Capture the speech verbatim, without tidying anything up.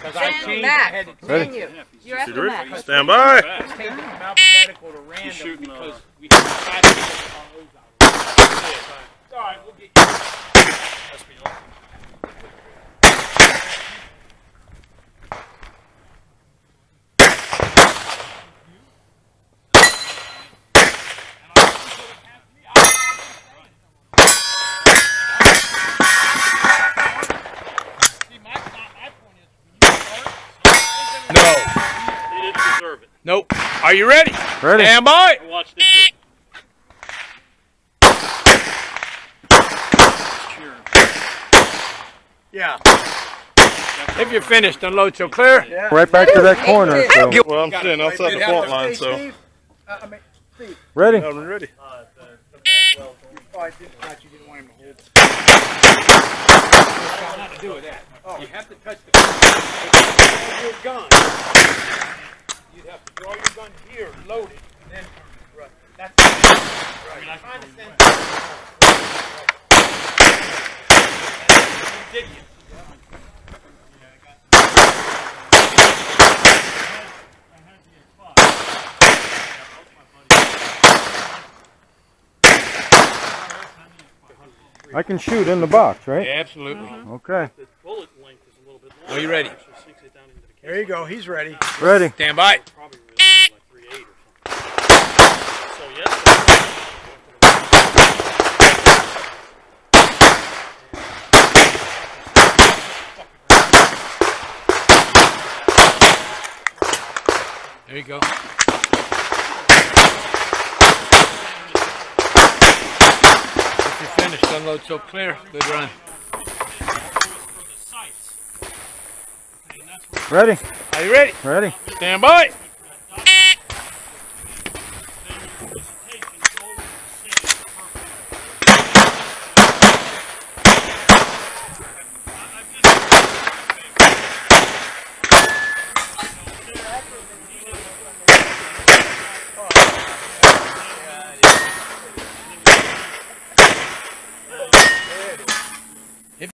Because I changed, I had to Ready? change it. You're after Matt. Stand by. Change it from alphabetical to random because we can try to get our O's out. All right, we'll get you. Nope. Are you ready? Ready. Stand by. Watch this shit. Yeah. If you're finished, unload so clear. Yeah. Right back to that corner. So. Well, I'm sitting outside the fault line, so. Ready. I'm ready. I thought you didn't want him to hold it. Not to do with that. Oh. You have to touch the your gun. You have to draw your gun here, load it, and then right. That's right. I'm trying to send you. I can shoot in the box, right? Yeah, absolutely. Mm-hmm. Okay. The bullet length is a little bit longer. Are you ready? There you go. He's ready. Ready. Stand by. Probably really like three eight or something. So yes. There you go. If you're finished, unload so clear. Good run. Ready. Are you ready? Ready. Stand by.